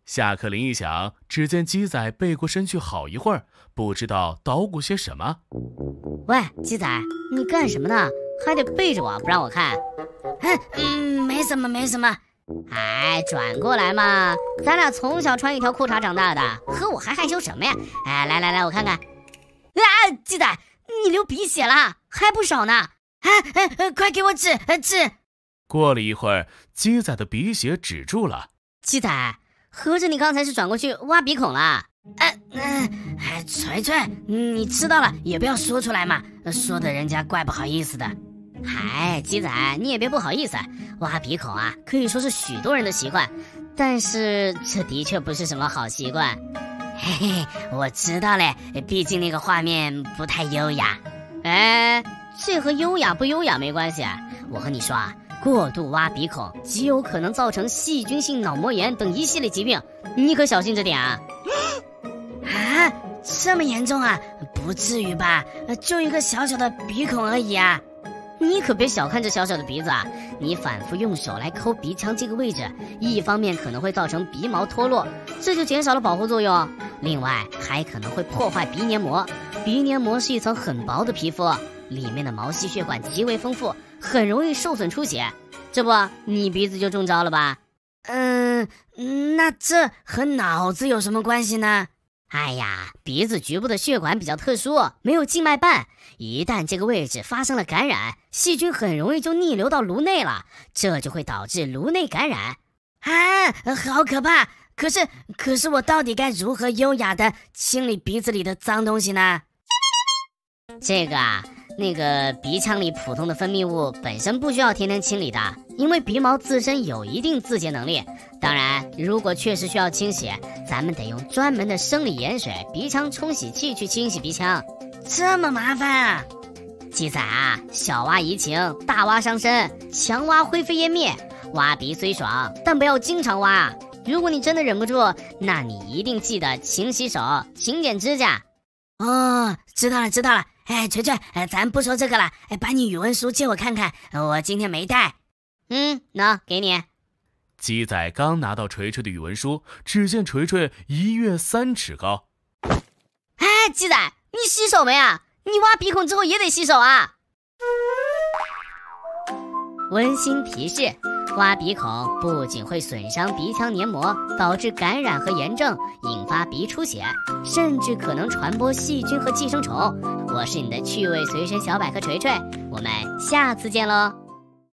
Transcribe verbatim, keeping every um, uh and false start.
下课铃一响，只见鸡仔背过身去好一会儿，不知道捣鼓些什么。 喂，鸡仔，你干什么呢？还得背着我不让我看。 嗯，没什么没什么。 哎，转过来嘛，咱俩从小穿一条裤衩长大的，和我还害羞什么呀？哎，来来来，我看看。 啊，鸡仔，你流鼻血了， 还不少呢。 啊，呃、快给我止止！ 过了一会儿，鸡仔的鼻血止住了。 鸡仔，合着你刚才是转过去挖鼻孔了？ 哎嗯，哎，锤锤，你知道了也不要说出来嘛，说的人家怪不好意思的。 嗨，鸡仔，你也别不好意思，挖鼻孔啊，可以说是许多人的习惯，但是这的确不是什么好习惯。 嘿嘿，我知道嘞，毕竟那个画面不太优雅。 哎，这和优雅不优雅没关系啊。我和你说啊，过度挖鼻孔极有可能造成细菌性脑膜炎等一系列疾病，你可小心着点啊。 啊，这么严重啊？不至于吧，就一个小小的鼻孔而已啊。 你可别小看这小小的鼻子啊！你反复用手来抠鼻腔这个位置，一方面可能会造成鼻毛脱落，这就减少了保护作用；另外还可能会破坏鼻黏膜。鼻黏膜是一层很薄的皮肤，里面的毛细血管极为丰富，很容易受损出血。这不，你鼻子就中招了吧？ 嗯，那这和脑子有什么关系呢？ 哎呀，鼻子局部的血管比较特殊，没有静脉瓣，一旦这个位置发生了感染，细菌很容易就逆流到颅内了，这就会导致颅内感染。 啊，好可怕！可是，可是我到底该如何优雅的清理鼻子里的脏东西呢？ 这个啊，那个鼻腔里普通的分泌物本身不需要天天清理的，因为鼻毛自身有一定自洁能力。当然，如果确实需要清洗，咱们得用专门的生理盐水鼻腔冲洗器去清洗鼻腔。 这么麻烦啊！ 鸡仔啊，小挖怡情，大挖伤身，强挖灰飞烟灭。挖鼻虽爽，但不要经常挖。如果你真的忍不住，那你一定记得勤洗手，勤剪指甲。 哦，知道了知道了。哎，锤锤，哎，咱不说这个了，哎，把你语文书借我看看，我今天没带。 嗯，喏，给你。 鸡仔刚拿到锤锤的语文书，只见锤锤一跃三尺高。 哎，鸡仔，你洗手没啊？你挖鼻孔之后也得洗手啊。温馨提示：挖鼻孔不仅会损伤鼻腔黏膜，导致感染和炎症，引发鼻出血，甚至可能传播细菌和寄生虫。我是你的趣味随身小百科锤锤，我们下次见喽。